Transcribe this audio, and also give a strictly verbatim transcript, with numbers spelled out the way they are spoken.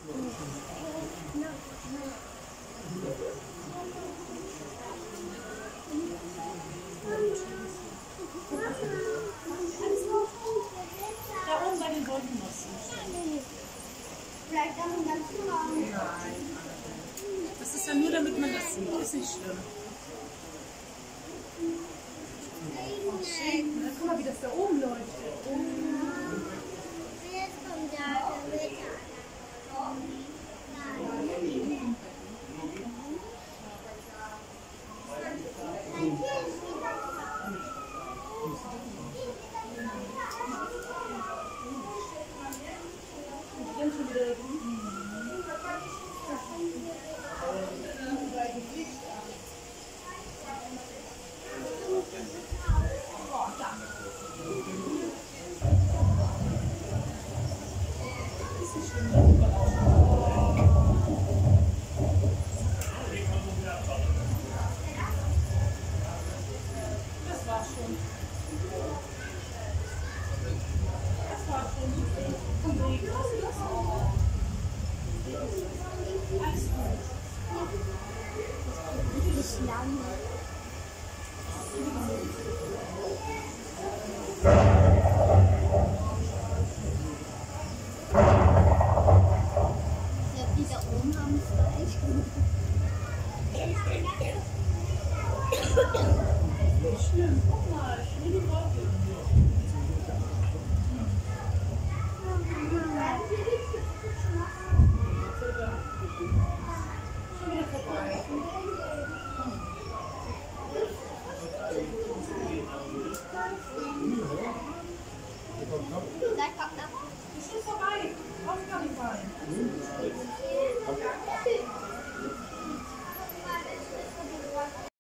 Da oben bei den Wolkenmassen. Vielleicht kann man ganz genau. Nein. Das ist ja nur, damit man das sieht. Ist nicht schlimm. Oh, schön. Na, guck mal, wie das da oben leuchtet. Oh. Jetzt kommt da der Wetter. Dann schon wieder drüben. Das war schon. Das war schon. Komm, Regen, hast du das noch? Alles gut. Nicht lange. Ja, die da oben haben es gleich. Schön, guck mal, schöne Wolken.